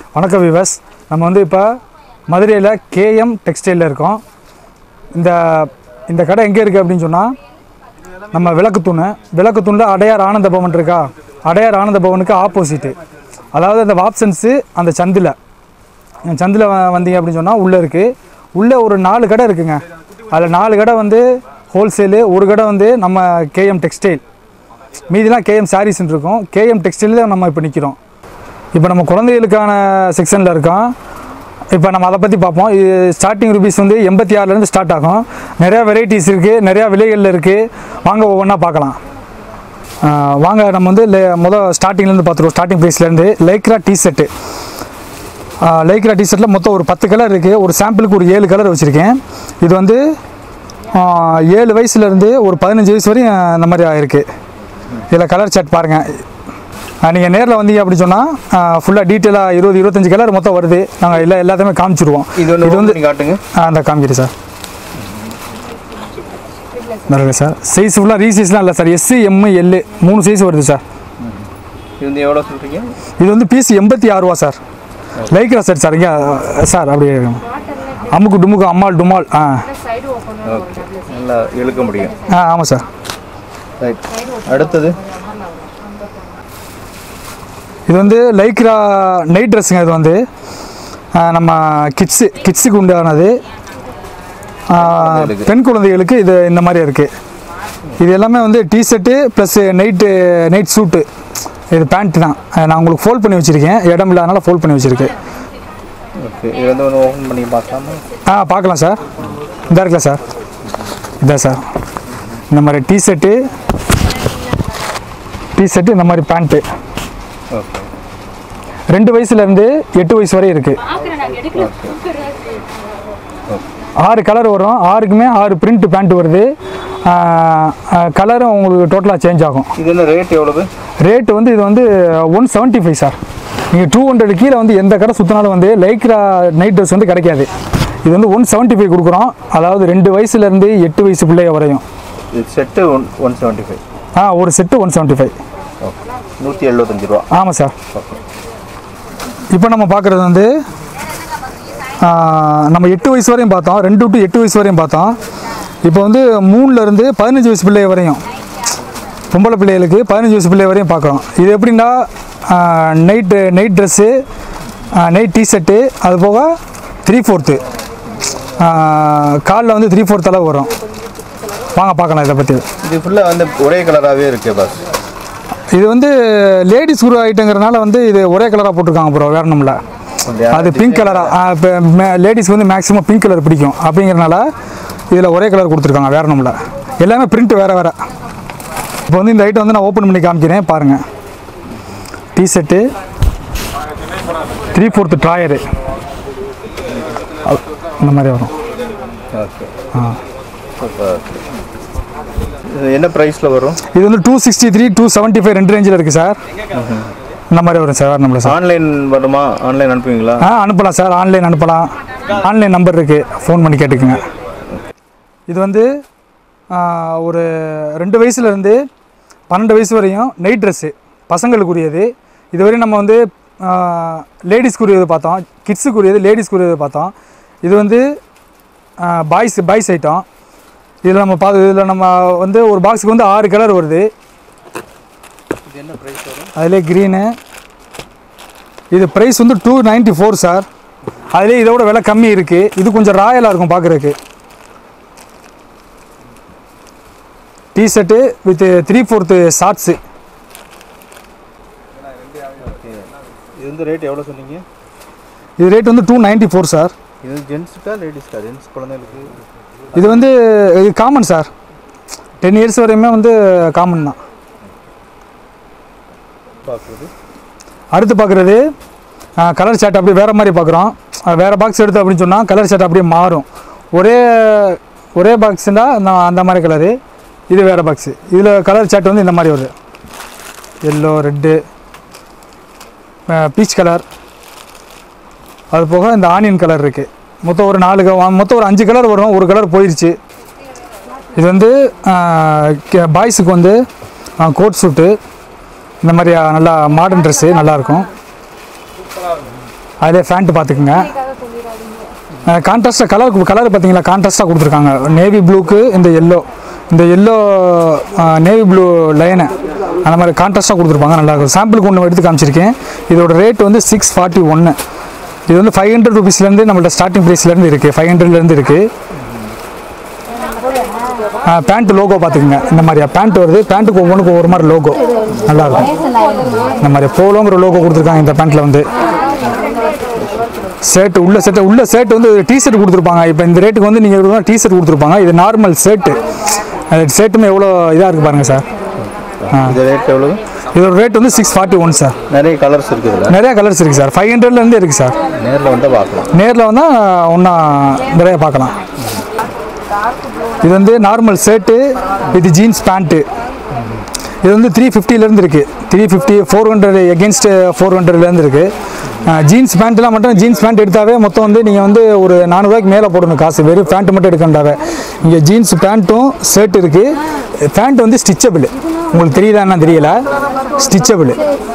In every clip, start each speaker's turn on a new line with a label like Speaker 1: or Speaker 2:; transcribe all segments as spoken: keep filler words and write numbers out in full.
Speaker 1: வணக்கம் வியூவர்ஸ், நம்ம வந்து இப்போ மதுரையில் கேஎம் டெக்ஸ்டைலில் இருக்கோம். இந்த இந்த கடை எங்கே இருக்குது அப்படின்னு சொன்னால், நம்ம விளக்குத்தூண் விளக்குத்தூணில் அடையார் ஆனந்த பவன் இருக்கா, அடையார் ஆனந்த பவனுக்கு ஆப்போசிட்டு, அதாவது அந்த ஆப்ஷன்ஸு அந்த சந்தில் சந்தில் வந்தீங்க அப்படின்னு சொன்னால் உள்ளே இருக்குது. உள்ளே ஒரு நாலு கடை இருக்குங்க. அதில் நாலு கடை வந்து ஹோல்சேலு, ஒரு கடை வந்து நம்ம கேஎம் டெக்ஸ்டைல், மீதிலாம் கேஎம் சாரீஸ்ன்னு இருக்கும். கேஎம் டெக்ஸ்டைலில் தான் நம்ம இப்போ நிற்கிறோம். இப்போ நம்ம குழந்தைகளுக்கான செக்ஷனில் இருக்கோம். இப்போ நம்ம அதை பற்றி பார்ப்போம். இது ஸ்டார்டிங் ருபீஸ் வந்து எண்பத்தி ஆறுலேருந்து ஸ்டார்ட் ஆகும். நிறையா வெரைட்டிஸ் இருக்குது, நிறையா விலைகளில் இருக்குது. வாங்க ஒவ்வொன்றா பார்க்கலாம். வாங்க நம்ம வந்து முதல் ஸ்டார்டிங்லேருந்து பார்த்துருவோம். ஸ்டார்டிங் ப்ரைஸ்லேருந்து லைக்ரா டிஷர்ட்டு. லைக்ரா டிஷர்ட்டில் மொத்தம் ஒரு பத்து கலர் இருக்குது. ஒரு சாம்பிளுக்கு ஒரு ஏழு கலர் வச்சுருக்கேன். இது வந்து ஏழு வயசுலேருந்து ஒரு பதினஞ்சு வயசு வரையும் இந்த மாதிரி ஆகிருக்கு. இதில் கலர் சார்ட் பாருங்கள். நீங்கள் நேரில் வந்தீங்க அப்படி சொன்னால் ஃபுல்லாக டீட்டெயிலாக இருபது இருபத்தஞ்சி கலர் மொத்தம் வருது. நாங்கள் எல்லா எல்லாத்தையுமே காமிச்சிடுவோம். இது வந்து இது வந்து காட்டுங்க. அந்த காமிக்கிறேன் சார். நிறைய சார் சைஸ் ஃபுல்லாக ரீசைஸ்லாம் இல்லை சார். எஸ்சி எம்மு எல்லு மூணு சைஸ் வருது சார்.
Speaker 2: இது வந்து எவ்வளோ சொல்கிறீங்க?
Speaker 1: இது வந்து பீஸ் எண்பத்தி ஆறு ரூபா சார். லைக்ரா சார் சார் இங்கே சார் அப்படியே அம்முக்கு டுமுக்கு அம்மாள் டுமால். ஆ
Speaker 2: நல்லா இழுக்க முடியும்.
Speaker 1: ஆ ஆமாம் சார்.
Speaker 2: ரைட். அடுத்தது
Speaker 1: இது வந்து லைக்ரா நைட் ட்ரெஸ்ஸுங்க. இது வந்து நம்ம கிட்ஸு கிட்ஸுக்கு உண்டானது. பெண் குழந்தைகளுக்கு இது இந்த மாதிரி இருக்குது. இது எல்லாமே வந்து டிஷர்ட்டு ப்ளஸ் நைட்டு நைட் சூட்டு. இது பேண்ட்டு தான். நான் உங்களுக்கு ஃபோல்ட் பண்ணி வச்சுருக்கேன். இடம் இல்லாதனால ஃபோல்ட் பண்ணி வச்சுருக்கேன்.
Speaker 2: ஓகே. இது வந்து ஒன்று ஓப்பன் பண்ணி பார்க்கலாமா?
Speaker 1: ஆ பார்க்கலாம் சார். இதாக இருக்கலாம் சார். இதான் சார் இந்த மாதிரி டிஷர்ட்டு டிஷர்ட்டு இந்த மாதிரி பேண்ட்டு.
Speaker 2: ஓகே.
Speaker 1: ரெண்டு வயசுலேருந்து எட்டு வயசு வரை இருக்குது. ஆறு கலர் வரும். ஆறுக்குமே ஆறு பிரிண்ட் பேண்ட் வருது. கலரும் உங்களுக்கு டோட்டலாக சேஞ்ச் ஆகும்.
Speaker 2: இது என்ன ரேட் எவ்வளவு?
Speaker 1: ரேட்டு வந்து இது வந்து ஒன் செவன்ட்டி ஃபைவ் சார். நீங்கள் டூ ஹண்ட்ரட் கீழே வந்து எந்த கடை சுற்றினாலும் வந்து லைக்ரா நைட் ட்ரெஸ் வந்து கிடைக்காது. இது வந்து ஒன் செவன்ட்டி ஃபைவ் கொடுக்குறோம். அதாவது ரெண்டு வயசுலேருந்து எட்டு வயசு பிள்ளைய வரையும்.
Speaker 2: இது set one one seventy five.
Speaker 1: ஆ ஒரு set one seventy five.
Speaker 2: Okay. நூற்றி எழுபத்தஞ்சி ரூபா.
Speaker 1: ஆமாம் சார்.
Speaker 2: ஓகே.
Speaker 1: இப்போ நம்ம பார்க்குறது வந்து நம்ம எட்டு வயசு வரையும் பார்த்தோம். ரெண்டு டு எட்டு வயசு வரையும் பார்த்தோம். இப்போ வந்து மூணுலேருந்து பதினஞ்சு வயசு பிள்ளை வரையும், பொம்பளை பிள்ளைகளுக்கு பதினஞ்சு வயசு பிள்ளை வரையும் பார்க்குறோம். இது எப்படின்னா night night dress, night T-shirt, அது போக த்ரீ ஃபோர்த்து காலில் வந்து த்ரீ ஃபோர்த் அளவு வரும். வாங்க பார்க்கலாம் இதை பற்றி.
Speaker 2: இது ஃபுல்லாக வந்து ஒரே கலராகவே இருக்குது பாஸ்.
Speaker 1: இது வந்து லேடிஸ் குரு ஐட்டங்கிறனால வந்து இது ஒரே கலராக போட்டிருக்காங்க ப்ரோ. வேறு நம்மள அது பிங்க் கலராக. இப்போ லேடிஸ்க்கு வந்து மேக்ஸிமம் பிங்க் கலர் பிடிக்கும். அப்படிங்கிறனால இதில் ஒரே கலர் கொடுத்துருக்காங்க. வேறு நம்மள எல்லாமே பிரிண்ட் வேறு வேறு. இப்போ வந்து இந்த ஐட்டம் வந்து நான் ஓப்பன் பண்ணி காமிக்கிறேன் பாருங்கள். டிஷர்ட்டு த்ரீ ஃபோர்த்து ட்ராயரு இந்த மாதிரி வரும்.
Speaker 2: ஓகே. ஆ என்ன ப்ரைஸில் வரும்?
Speaker 1: இது வந்து two sixty three two seventy five ரெண்டு ரேஞ்சில் இருக்குது சார். இந்த மாதிரி வரும் சார். நம்மள சார்
Speaker 2: ஆன்லைன் வருமா? ஆன்லைன் அனுப்புவீங்களா?
Speaker 1: ஆ அனுப்பலாம் சார். ஆன்லைன் அனுப்பலாம். ஆன்லைன் நம்பர் இருக்குது, ஃபோன் பண்ணி கேட்டுக்குங்க. இது வந்து ஒரு ரெண்டு வயசுலேருந்து பன்னெண்டு வயசு வரையும் நைட் ட்ரெஸ்ஸு பசங்களுக்குரியது. இதுவரையும் நம்ம வந்து லேடிஸ்க்குரியது பார்த்தோம், கிட்ஸுக்குரியது, லேடிஸ்க்குரியது பார்த்தோம். இது வந்து பாய்ஸ் பாய்ஸ் ஐட்டம். இதில் நம்ம பார்த்து இதில் நம்ம வந்து ஒரு பாக்ஸுக்கு வந்து ஆறு கலர் வருது.
Speaker 2: இது என்ன ப்ரைஸ் வரும்?
Speaker 1: அதிலே க்ரீனு. இது ப்ரைஸ் வந்து டூ நைன்ட்டி ஃபோர் சார். அதிலே இதோட விலை கம்மி இருக்குது. இது கொஞ்சம் ராயலாக இருக்கும் பார்க்குறதுக்கு. T-shirt with three fourth shorts.
Speaker 2: இது வந்து ரேட் எவ்வளோ சொன்னீங்க?
Speaker 1: இது ரேட் வந்து டூ நைன்ட்டி ஃபோர் சார்.
Speaker 2: இது ஜென்ஸுக்கா லேடிஸ்க்கா? ஜென்ஸ் குழந்தைகளுக்கு.
Speaker 1: இது வந்து இது காமன் சார். டென் இயர்ஸ் வரையுமே வந்து காமன் தான்.
Speaker 2: பார்க்குறது
Speaker 1: அடுத்து பார்க்குறது கலர் சார்ட் அப்படியே வேறு மாதிரி பார்க்குறோம். வேறு பாக்ஸ் எடுத்து அப்படின்னு சொன்னால் கலர் சார்ட் அப்படியே மாறும். ஒரே ஒரே பாக்ஸுன்னா நான் அந்த மாதிரி கலரு. இது வேறு பாக்ஸு. இதில் கலர் சார்ட் வந்து இந்த மாதிரி வருது. எல்லோ, ரெட்டு, பீச் கலர், அது போக இந்த ஆனியன் கலர் இருக்குது. மொத்தம் ஒரு நாலு மொத்தம் ஒரு அஞ்சு கலர் வரும். ஒரு கலர் போயிடுச்சு. இது வந்து பாய்ஸுக்கு வந்து கோட் சூட்டு, இந்த மாதிரி நல்லா மாடர்ன் ட்ரெஸ்ஸு நல்லாயிருக்கும். அதிலே ஃபேண்ட்டு பார்த்துக்குங்க. கான்ட்ராஸ்டாக கலர் கலர் பார்த்தீங்களா கான்ட்ராஸ்டாக கொடுத்துருக்காங்க. நேவி ப்ளூக்கு இந்த எல்லோ இந்த எல்லோ நேவி ப்ளூ லைனு அந்த மாதிரி கான்ட்ராஸ்டாக கொடுத்துருப்பாங்க. நல்லாயிருக்கும். சாம்பிளுக்கு ஒன்று எடுத்து காமிச்சிருக்கேன். இதோட ரேட் வந்து சிக்ஸ் ஃபார்ட்டி ஒன்று. இது வந்து ஃபைவ் ஹண்ட்ரட் ருபீஸ்லேருந்து நம்மள்ட்ட ஸ்டார்டிங் ப்ரைஸ்லேருந்து இருக்குது. ஃபைவ் ஹண்ட்ரட்லேருந்து இருக்குது. பேண்ட் லோகோ பார்த்துக்குங்க. இந்த மாதிரியா பேண்ட் வருது. பேண்ட்டுக்கு ஒவ்வொன்றுக்கு ஒவ்வொரு மாதிரி லோகோ நல்லாயிருக்கும். இந்த மாதிரி போலோங்கிற லோகோ கொடுத்துருக்காங்க இந்த பேண்ட்டில் வந்து. ஷர்ட் உள்ள ஷர்ட் உள்ள ஷர்ட் வந்து டிஷர்ட் கொடுத்துருப்பாங்க. இப்போ இந்த ரேட்டுக்கு வந்து நீங்கள் டிஷர்ட் கொடுத்துருப்பாங்க. இது நார்மல் ஷர்ட்டு. அது ஷர்ட்டுமே எவ்வளோ இதாக இருக்குது பாருங்கள் சார்.
Speaker 2: இது ரேட் எவ்வளோ?
Speaker 1: இதோட ரேட் வந்து சிக்ஸ் ஃபார்ட்டி ஒன் சார்.
Speaker 2: நிறைய கலர்ஸ் இருக்குது.
Speaker 1: நிறையா கலர்ஸ் இருக்குது சார். ஃபைவ் ஹண்ட்ரட்லேருந்து இருக்குது சார்.
Speaker 2: நேரில் வந்து பார்க்கலாம்.
Speaker 1: நேரில் வந்தால் ஒன்றா நிறைய பார்க்கலாம். இது வந்து normal shirt with jeans pant. இது வந்து த்ரீ ஃபிஃப்டிலேருந்து இருக்குது. Three fifty four hundred against four ஹண்ட்ரட்லேருந்து இருக்குது. ஜீன்ஸ் பேண்ட்லாம் மட்டும் ஜீன்ஸ் பேண்ட் எடுத்தாவே மொத்தம் வந்து நீங்கள் வந்து ஒரு நானூறுரூவாய்க்கு மேலே போடணும் காசு. வெறும் பேண்ட்டு மட்டும் எடுக்கண்டாவே. இங்கே ஜீன்ஸ் பேண்ட்டும் ஷர்ட் இருக்குது. பேண்ட் வந்து ஸ்டிச்சபிள். உங்களுக்கு தெரியுதா என்ன தெரியல, ஸ்டிச்சபிள்.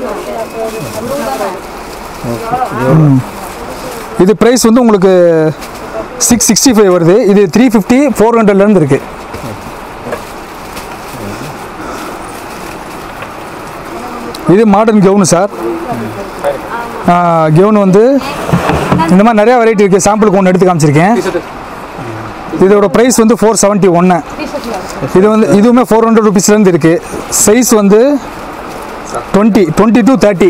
Speaker 1: இது ப்ரைஸ் வந்து உங்களுக்கு சிக்ஸ் சிக்ஸ்டி ஃபைவ் வருது. இது த்ரீ ஃபிஃப்டி ஃபோர் ஹண்ட்ரட்லேருந்து இருக்குது. இது மாடர்ன் கவுனு சார். கவுன் வந்து இந்த மாதிரி நிறையா வெரைட்டி இருக்குது. சாம்பிளுக்கு ஒன்று எடுத்து காமிச்சிருக்கேன். இதோட ப்ரைஸ் வந்து ஃபோர் செவன்ட்டி ஒன்று. இது வந்து இதுவுமே ஃபோர் ஹண்ட்ரட் ருபீஸ்லேருந்து இருக்குது. சைஸ் வந்து டுவெண்ட்டி டுவெண்ட்டி டு தேர்ட்டி.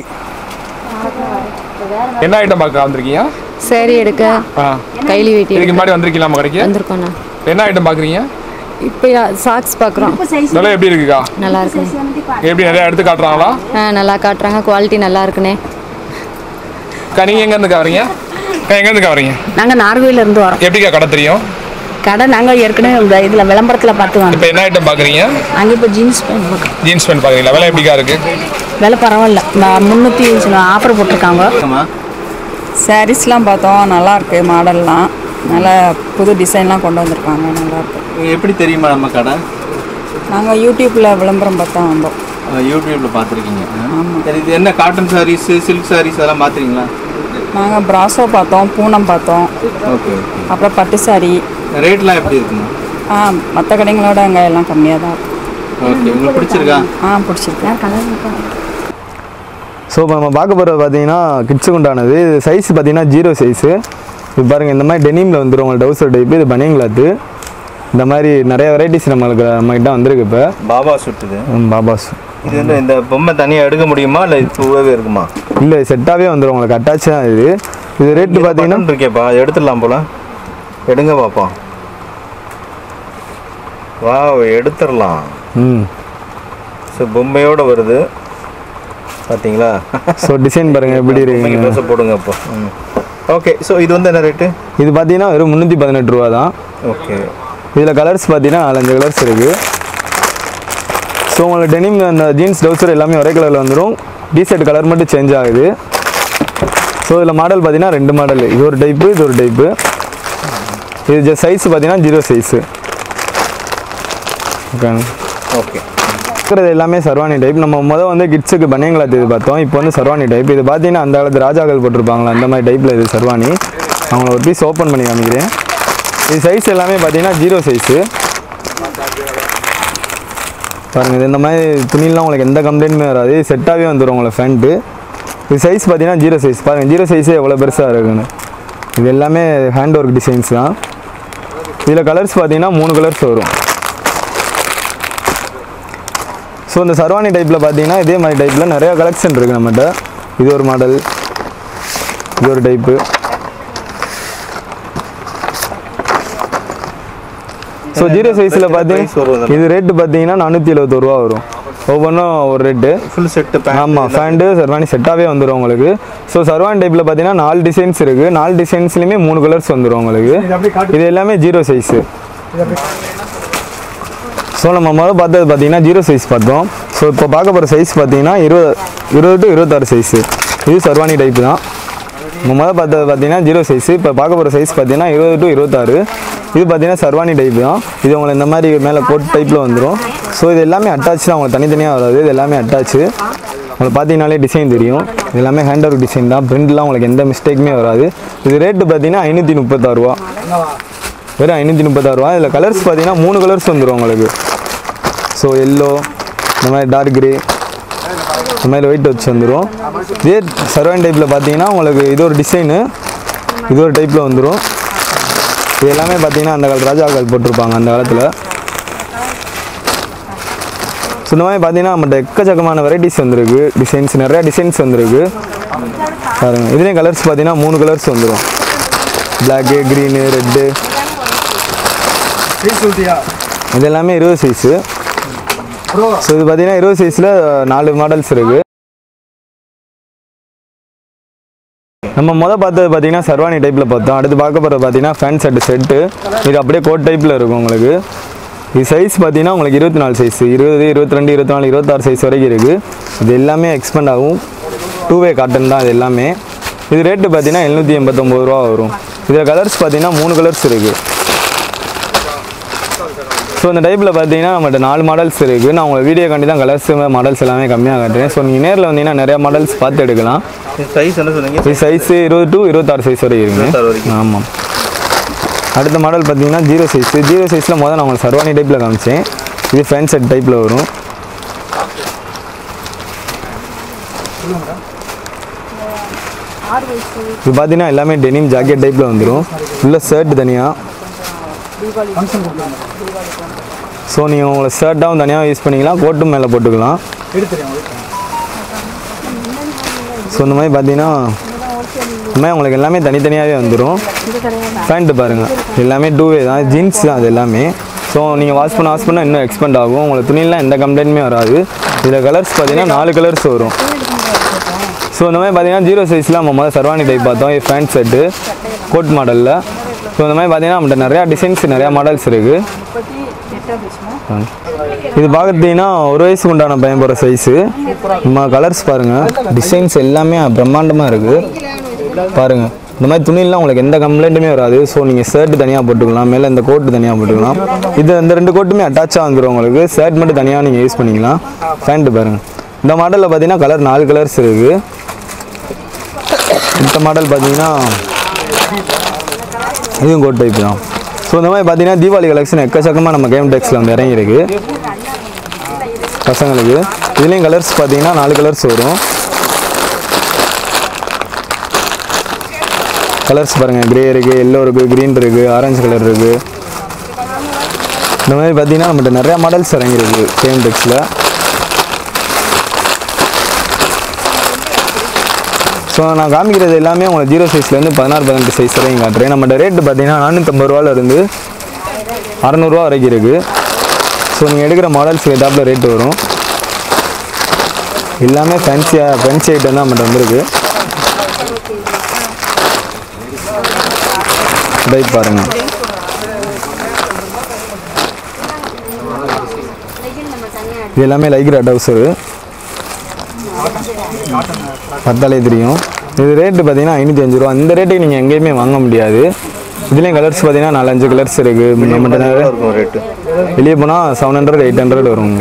Speaker 3: என்ன ஐட்டம் பார்க்க வந்திருக்கீங்க?
Speaker 4: சரி எடுக்க கைலி வெட்டி.
Speaker 3: இதுக்கு முன்னாடி வந்திருக்கீங்களா நம்ம கடைக்கு?
Speaker 4: வந்திருக்கோண்ணா.
Speaker 3: என்ன ஐட்டம் பார்க்குறீங்க?
Speaker 4: இப்போ சாக்ஸ் பார்க்குறோம்.
Speaker 3: நல்லா எப்படி இருக்குக்கா?
Speaker 4: நல்லா இருக்கு.
Speaker 3: எப்படி நிறையா எடுத்து காட்டுறாங்களா?
Speaker 4: ஆ நல்லா காட்டுறாங்க. குவாலிட்டி நல்லா இருக்குண்ணே.
Speaker 3: அக்கா நீங்கள் எங்கேருந்து வரீங்க? அக்கா எங்கேருந்து வரீங்க?
Speaker 5: நாங்கள் நார்வேலேருந்து வரோம்.
Speaker 3: எப்படிக்கா கடை தெரியும்?
Speaker 5: கடை நாங்கள் ஏற்கனவே இந்த இதில் விளம்பரத்தில் பார்த்து வாங்க.
Speaker 3: இப்போ என்ன ஐட்டம் பார்க்குறீங்க?
Speaker 5: அங்கே இப்போ ஜீன்ஸ் பேண்ட் பார்க்குறோம்.
Speaker 3: ஜீன்ஸ் பேண்ட் பார்க்குறீங்களா? விலை எப்படிக்கா இருக்குது?
Speaker 5: விலை பரவாயில்ல. முந்நூற்றி ஆஃபர் போட்டிருக்காங்க.
Speaker 6: சாரீஸ்லாம் பார்த்தோம். நல்லாயிருக்கு. மாடல்லாம் நல்லா புது டிசைன்லாம் கொண்டு வந்திருக்காங்க. நல்லாயிருக்கு.
Speaker 2: எப்படி தெரியுமா நம்ம கடை?
Speaker 6: நாங்கள் யூடியூப்பில் விளம்பரம் பார்த்தா வந்தோம்.
Speaker 2: யூடியூப்பில் பார்த்துருக்கீங்க. சரி, இது என்ன காட்டன் சாரீஸ், சில்க் சாரீஸ் அதெல்லாம் பார்த்துறீங்களா?
Speaker 6: நாங்கள் பிராசோ பார்த்தோம், பூனம் பார்த்தோம்.
Speaker 2: ஓகே.
Speaker 6: அப்புறம் பட்டு சாரி.
Speaker 2: ரேட்லாம் எப்படி இருக்குங்க?
Speaker 6: ஆ மற்ற கடைங்களோட அங்கே எல்லாம் கம்மியாக தான் இருக்கும்.
Speaker 2: ஓகே. உங்களுக்கு பிடிச்சிருக்கா?
Speaker 6: ஆ பிடிச்சிருக்கேன். கலர் இருக்கும்.
Speaker 7: ஸோ இப்போ நம்ம பார்க்க போகிறது பார்த்தீங்கன்னா கிட்ஸுக்கு உண்டானது. இது சைஸ் பார்த்தீங்கன்னா ஜீரோ சைஸு. இது பாருங்கள், இந்த மாதிரி டெனிமில் வந்துடும் உங்களுக்கு டவுசர் டைப்பு. இது பனியன் கிளாத்து. இந்த மாதிரி நிறைய வெரைட்டிஸ் நம்மளுக்கு நம்மகிட்ட வந்திருக்கு. இப்போ
Speaker 2: பாபா சுட்டுது.
Speaker 7: பாபாஸ்.
Speaker 2: இது வந்து இந்த பொம்மை தனியாக எடுக்க முடியுமா இல்லை பூவே இருக்குமா?
Speaker 7: இல்லை, செட்டாகவே வந்துடும் உங்களுக்கு. அட்டாச் தான் இது. இது ரேட்டு பார்த்தீங்கன்னா
Speaker 2: இருக்கேப்பா, எடுத்துடலாம் போல. எடுங்க பார்ப்போம். வா, எடுத்துடலாம்.
Speaker 7: ம்.
Speaker 2: ஸோ பொம்மையோடு வருது பார்த்தீங்களா?
Speaker 7: ஸோ டிசைன் பாருங்கள் எப்படி இருக்குங்க.
Speaker 2: ட்ரெஸ்ஸை போடுங்க அப்போ. ம். ஓகே. ஸோ இது வந்து என்ன ரேட்டு?
Speaker 7: இது பார்த்தீங்கன்னா வெறும் முந்நூற்றி பதினெட்டு ரூபா தான்.
Speaker 2: ஓகே.
Speaker 7: இதில் கலர்ஸ் பார்த்தீங்கன்னா நாலஞ்சு கலர்ஸ் இருக்குது. ஸோ உங்களுக்கு டெனிம் அந்த ஜீன்ஸ் டவுசர் எல்லாமே ஒரே கலரில் வந்துடும். டிஷர்ட் கலர் மட்டும் சேஞ்ச் ஆகுது. ஸோ இதில் மாடல் பார்த்தீங்கன்னா ரெண்டு மாடல். இது ஒரு டைப்பு, இது ஒரு டைப்பு. இது ஜஸ்ட் சைஸ் பார்த்தீங்கன்னா ஜீரோ சைஸு. Okay
Speaker 2: okay.
Speaker 7: இருக்கிறது எல்லாமே சர்வானி டைப். நம்ம முதல் வந்து கிட்ஸுக்கு பனியன் கிளாத் இது பார்த்தோம். இப்போ வந்து சர்வானி டைப். இது பார்த்தீங்கன்னா அந்த காலத்து ராஜாக்கள் போட்டிருப்பாங்களா அந்த மாதிரி டைப்பில் இது சர்வானி. அவங்கள ஒரு பீஸ் ஓப்பன் பண்ணி காமிக்கிறேன். இது சைஸ் எல்லாமே பார்த்தீங்கன்னா ஜீரோ சைஸு. பாருங்கள், இது இந்த மாதிரி துணியெலாம் உங்களுக்கு எந்த கம்ப்ளைண்ட்டுமே வராது. செட்டாகவே வந்துடும் உங்களுக்கு ஃபேண்ட்டு. இது சைஸ் பார்த்தீங்கன்னா ஜீரோ சைஸ். பாருங்கள், ஜீரோ சைஸே எவ்வளோ பெருசாக இருக்குன்னு. இது எல்லாமே ஹேண்ட் ஒர்க் டிசைன்ஸ் தான். இதில் கலர்ஸ் பார்த்தீங்கன்னா மூணு கலர்ஸ் வரும். ஸோ இந்த சர்வானி டைப்பில் பார்த்தீங்கன்னா இதே மாதிரி டைப்பில் நிறையா கலெக்ஷன் இருக்குது நம்மகிட்ட. இது ஒரு மாடல், இது ஒரு டைப்பு. ஸோ ஜீரோ சைஸில் பார்த்தீங்கன்னா இது ரேட்டு பார்த்தீங்கன்னா நானூற்றி எழுபத்தோரு ரூபா வரும். ஒவ்வொன்றும் ஒரு ரேட்டு.
Speaker 2: Full set.
Speaker 7: ஆமாம், ஃபேண்ட்டு சர்வானி செட்டாகவே வந்துடும் உங்களுக்கு. ஸோ சர்வானி டைப்பில் பார்த்தீங்கன்னா நாலு டிசைன்ஸ் இருக்குது. நாலு டிசைன்ஸ்லையுமே மூணு கலர்ஸ் வந்துடும் உங்களுக்கு. இது எல்லாமே ஜீரோ சைஸு. ஸோ நம்ம முதல் பார்த்தது பார்த்தீங்கன்னா ஜீரோ சைஸ் பார்த்தோம். ஸோ இப்போ பார்க்க போகிற சைஸ் பார்த்தீங்கன்னா இருபது இருபது டு இருபத்தாறு சைஸு. இது சர்வானி டைப்பு தான். நம்ம முதல் பார்த்தது பார்த்தீங்கன்னா ஜீரோ சைஸு. இப்போ பார்க்க போகிற சைஸ் பார்த்தீங்கன்னா இருபது டு இருபத்தாறு. இது பார்த்தீங்கன்னா சர்வானி டைப்பு தான். இது உங்களுக்கு இந்த மாதிரி மேலே கோட் டைப்பில் வந்துடும். ஸோ இது எல்லாமே அட்டாச் தான், உங்களுக்கு தனித்தனியாக வராது. இது எல்லாமே அட்டாச்சு. உங்களுக்கு பார்த்தீங்கனாலே டிசைன் தெரியும். இது எல்லாமே ஹேண்ட் ஒர்க் டிசைன் தான். பிரிண்ட்லாம் உங்களுக்கு எந்த மிஸ்டேக்குமே வராது. இது ரேட்டு பார்த்தீங்கன்னா ஐநூற்றி முப்பத்தாறு ரூபா, வெறும் ஐநூற்றி முப்பத்தாறு ரூபா. இதில் கலர்ஸ் பார்த்தீங்கன்னா மூணு கலர்ஸ் வந்துடும் உங்களுக்கு. ஸோ எல்லோ, இந்த மாதிரி டார்க் கிரே, இந்த மாதிரி ஒயிட் வச்சு வந்துடும். இதே சர்வான் டைப்பில் பார்த்தீங்கன்னா உங்களுக்கு இது ஒரு டிசைனு, இது ஒரு டைப்பில் வந்துடும். இது எல்லாமே பார்த்தீங்கன்னா அந்த காலத்து ராஜாக்கள் போட்டிருப்பாங்க அந்த காலத்தில். ஸோ இந்த மாதிரி பார்த்தீங்கன்னா நம்மகிட்ட எக்கச்சக்கமான வெரைட்டிஸ் வந்துருக்கு, டிசைன்ஸ் நிறையா டிசைன்ஸ் வந்துருக்கு பாருங்கள். இதுலேயும் கலர்ஸ் பார்த்தீங்கன்னா மூணு கலர்ஸ் வந்துடும், பிளாக்கு, க்ரீனு, ரெட்டு. இது எல்லாமே இருபது சைஸு. ஸோ இது பார்த்தீங்கன்னா இருபது சைஸில் நாலு மாடல்ஸ் இருக்குது. நம்ம மொதல் பார்த்தது பார்த்தீங்கன்னா சர்வானி டைப்பில் பார்த்தோம். அடுத்து பார்க்க போகிறது பார்த்தீங்கன்னா ஃபேன் செட்டு செட்டு. இது அப்படியே கோட் டைப்பில் இருக்கும் உங்களுக்கு. இது சைஸ் பார்த்தீங்கன்னா உங்களுக்கு இருபத்தி நாலு சைஸ், இருபது, இருபத்தி ரெண்டு, இருபத்தி நாலு, இருபத்தாறு சைஸ் வரைக்கும் இருக்குது. இது எல்லாமே எக்ஸ்பெண்ட் ஆகும். டூ வே காட்டன் தான் இது எல்லாமே. இது ரேட்டு பார்த்தீங்கன்னா எழுநூற்றி எண்பத்தொம்பது ரூபா வரும். இதில் கலர்ஸ் பார்த்தீங்கன்னா மூணு கலர்ஸ் இருக்குது. ஸோ இந்த டைப்பில் பார்த்தீங்கன்னா நம்மகிட்ட நாலு மாடல்ஸ் இருக்குது. நான் உங்கள் வீடியோ காண்டி தான் கலர்ஸ் மாடல்ஸ் எல்லாமே கம்மியாக காட்டுறேன். ஸோ நீங்கள் நேரில் வந்தீங்கன்னா நிறையா மாடல்ஸ் பார்த்து எடுக்கலாம்.
Speaker 2: சைஸ் என்ன சொன்னீங்க?
Speaker 7: இது சைஸு இருபது டு இருபத்தாறு சைஸ் வரைக்கும் இருக்குங்க. ஆமாம். அடுத்த மாடல் பார்த்தீங்கன்னா ஜீரோ சைஸு. ஜீரோ சைஸில் முதல்ல நான் உங்களுக்கு சர்வானி டைப்பில் காமிச்சேன். இது ஃபேன் செட் டைப்பில் வரும். இது பார்த்தீங்கன்னா எல்லாமே டெனிம் ஜாக்கெட் டைப்பில் வந்துடும். உள்ள ஷர்ட் தனியாக. ஸோ நீங்கள் உங்களை ஷர்ட்டாகவும் தனியாக யூஸ் பண்ணிக்கலாம், கோட்டும் மேலே போட்டுக்கலாம். ஸோ இந்த மாதிரி பார்த்தீங்கன்னா இந்த மாதிரி உங்களுக்கு எல்லாமே தனித்தனியாகவே வந்துடும். பேண்ட்டு பாருங்கள், எல்லாமே டூ வே தான், ஜீன்ஸ் தான் அது எல்லாமே. ஸோ நீங்கள் வாஷ் பண்ண வாஷ் பண்ணால் இன்னும் எக்ஸ்பெண்ட் ஆகும். உங்களுக்கு துணியெலாம் எந்த கம்ப்ளைண்ட்டுமே வராது. இதில் கலர்ஸ் பார்த்தீங்கன்னா நாலு கலர்ஸ் வரும். ஸோ இந்த மாதிரி பார்த்தீங்கன்னா ஜீரோ சைஸில் நம்ம முதல்ல சர்வானி டைப் பார்த்தோம். இது பேண்ட் செட்டு கோட் மாடலில். ஸோ இந்த மாதிரி பார்த்தீங்கன்னா நம்மகிட்ட நிறையா டிசைன்ஸ் நிறையா மாடல்ஸ் இருக்குது. இது பார்த்துட்டிங்கன்னா ஒரு வயசுக்கு உண்டான பையன் போகிற சைஸு. நம்ம கலர்ஸ் பாருங்கள், டிசைன்ஸ் எல்லாமே பிரம்மாண்டமாக இருக்குது பாருங்கள். இந்த மாதிரி துணியெல்லாம் உங்களுக்கு எந்த கம்ப்ளைண்ட்டுமே வராது. ஸோ நீங்கள் ஷர்ட் தனியாக போட்டுக்கலாம், மேலே இந்த கோட்டு தனியாக போட்டுக்கலாம். இது இந்த ரெண்டு கோட்டுமே அட்டாச்சாக வந்துடும் உங்களுக்கு. ஷர்ட் மட்டும் தனியாக நீங்கள் யூஸ் பண்ணிக்கலாம். பேண்ட்டு பாருங்கள். இந்த மாடலில் பார்த்தீங்கன்னா கலர் நாலு கலர்ஸ் இருக்குது. இந்த மாடல் பார்த்தீங்கன்னா இதுவும் கோட் டைப் தான். ஸோ இந்த மாதிரி பார்த்தீங்கன்னா தீபாவளி கலெக்ஷன் எக்கச்சக்கமாக நம்ம கேம் டெக்ஸில் வந்து இறங்கியிருக்கு பசங்களுக்கு. இதுலேயும் கலர்ஸ் பார்த்தீங்கன்னா நாலு கலர்ஸ் வரும். கலர்ஸ் பாருங்கள், கிரே இருக்குது, எல்லோ இருக்குது, க்ரீன் இருக்குது, ஆரஞ்சு கலர் இருக்குது. இந்த மாதிரி பார்த்தீங்கன்னா நம்மகிட்ட நிறையா மாடல்ஸ் இறங்கியிருக்கு கேம் டெக்ஸில். ஸோ நான் காமிக்கிறது எல்லாமே உங்களுக்கு ஜீரோ சைஸ்லேருந்து பதினாறு பதினெட்டு சைஸ் வரைக்கும் காட்டுறேன். நம்மகிட்ட ரேட்டு பார்த்தீங்கன்னா நானூற்றம்பது ரூபாலேருந்து அறநூறுவா வரைக்கும் இருக்குது. ஸோ நீங்கள் எடுக்கிற மாடல்ஸ் ஏதாப்பில் ரேட்டு வரும். எல்லாமே ஃபேன்சியாக ஃபேன்சி ஐட்டம் தான் நம்மகிட்ட வந்துருக்கு. டைப் பாருங்கள். இது எல்லாமே லைக்ரா டவுசரு, பத்தாலே தெரியும். இது ரேட்டு பார்த்தீங்கன்னா ஐநூற்றி அஞ்சு ரூபா. இந்த ரேட்டுக்கு நீங்கள் எங்கேயுமே வாங்க முடியாது. இதுலேயும் கலர்ஸ் பார்த்தீங்கன்னா நாலஞ்சு கலர்ஸ் இருக்குது. நம்மகிட்ட இருக்கும் ரேட்டு. வெளியே போனால் செவன் ஹண்ட்ரட் எயிட் ஹண்ட்ரட் வரும்.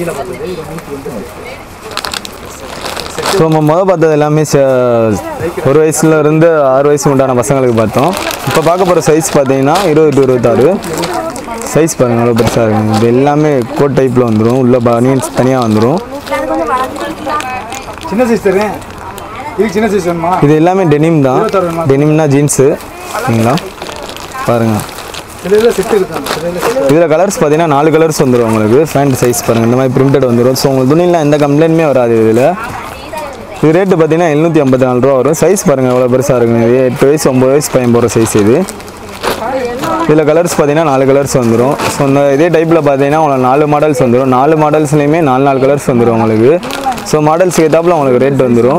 Speaker 7: ஸோ நம்ம முதல் பார்த்தது எல்லாமே ஒரு வயசுல இருந்து ஆறு வயசு உண்டான பசங்களுக்கு பார்த்தோம். இப்போ பார்க்க போகிற சைஸ் பார்த்தீங்கன்னா இருபது டு இருபத்தாறு சைஸ் பாருங்கள், அவ்வளோ பெருசாக இருக்குங்க. இது எல்லாமே கோட் டைப்பில் வந்துடும். உள்ள பனியன்ஸ் தனியாக வந்துடும்.
Speaker 1: சின்ன சைஸ் தரேன். இது சின்ன சைஸ் வேணுமா?
Speaker 7: இது எல்லாமே டெனிம் தான். டெனிம்னா ஜீன்ஸு சரிங்களா பாருங்கள். இதில் கலர்ஸ் பார்த்தீங்கன்னா நாலு கலர்ஸ் வந்துடும் உங்களுக்கு. பேண்ட் சைஸ் பாருங்கள், இந்த மாதிரி பிரிண்டட் வந்துடும். ஸோ உங்களுக்கு துணியெலாம் எந்த கம்ப்ளைண்ட்டுமே வராது. இதில் இது ரேட்டு பார்த்தீங்கன்னா எழுநூற்றி ஐம்பத்தி நாலு ரூபா வரும். சைஸ் பாருங்கள் எவ்வளோ பெருசாக இருக்குங்க. இது எட்டு வயசு ஒம்பது வயசு பையன் போகிற சைஸ் இது. இதில் கலர்ஸ் பார்த்தீங்கன்னா நாலு கலர்ஸ் வந்துடும். ஸோ இந்த இதே டைப்பில் பார்த்தீங்கன்னா உங்களுக்கு நாலு மாடல்ஸ் வந்துடும். நாலு மாடல்ஸ்லேயுமே நாலு நாலு கலர்ஸ் வந்துடும் உங்களுக்கு. ஸோ மாடல்ஸ் ஏற்றாப்புல உங்களுக்கு ரேட் வந்துடும்.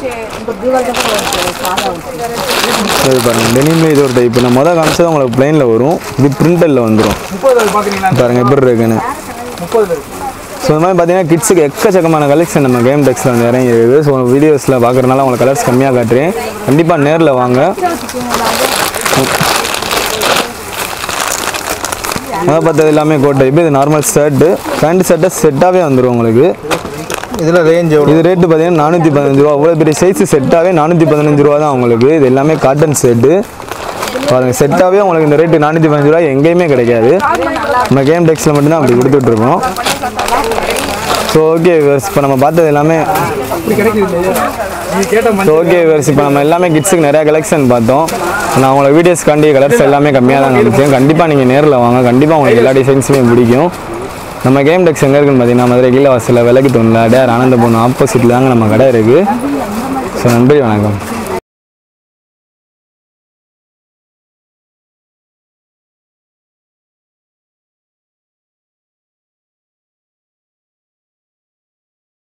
Speaker 7: சரி பாருங்கள், டெனிமில் இது ஒரு டைப்பு. நான் மொதல் காமிச்சது உங்களுக்கு ப்ளைனில் வரும். இது பிரிண்டரில் வந்துடும். பாருங்கள் எப்படி இருக்குன்னு. ஸோ இந்த மாதிரி பார்த்தீங்கன்னா கிட்ஸுக்கு எக்கச்சக்கமான கலெக்ஷன் நம்ம கேம் டெக்ஸில் வந்து இறங்கிடுது. ஸோ வீடியோஸில் பார்க்குறதுனால உங்களுக்கு கலர்ஸ் கம்மியாக காட்டுறேன். கண்டிப்பாக நேரில் வாங்க. அதை பார்த்தது எல்லாமே கோட் டைப்பு. இது நார்மல் ஷர்ட்டு, பேண்ட் ஷர்ட்டை செட்டாகவே வந்துடும் உங்களுக்கு.
Speaker 2: இதில் ரேஞ்ச் எவ்வளோ?
Speaker 7: இது ரேட்டு பார்த்தீங்கன்னா நானூற்றி பதினஞ்சு ரூபா. அவ்வளோ பெரிய சைஸ் செட்டாகவே நானூற்றி பதினஞ்சு ரூபா தான் உங்களுக்கு. இது எல்லாமே காட்டன் செட்டு பாருங்கள். செட்டாகவே உங்களுக்கு இந்த ரேட்டு நானூற்றி பதினஞ்சு ரூபா எங்கேயுமே கிடைக்காது. நம்ம கேம் டெக்ஸில் மட்டும்தான் அப்படி கொடுத்துட்ருக்கோம். ஸோ ஓகே விவர்ஸ், இப்போ நம்ம பார்த்தது எல்லாமே ஸோ ஓகே விவர்ஸ், இப்போ நம்ம எல்லாமே கிட்ஸுக்கு நிறையா கலெக்ஷன் பார்த்தோம். நான் உங்களுக்கு வீடியோஸ்க்காண்டி கலர்ஸ் எல்லாமே கம்மியாக தான் காமிச்சேன். கண்டிப்பாக நீங்கள் நேரில் வாங்க, கண்டிப்பாக உங்களுக்கு எல்லா டிசைன்ஸுமே பிடிக்கும். நம்ம கேம் டெக்ஸ் எங்கே இருக்குன்னு பார்த்தீங்கன்னா மதுரை கீழே வாசலில் விளக்குத்தூணில் அடையார் ஆனந்தபவன் ஆப்போசிட்டில் தாங்க நம்ம கடை இருக்குது. ஸோ நன்றி, வணக்கம்.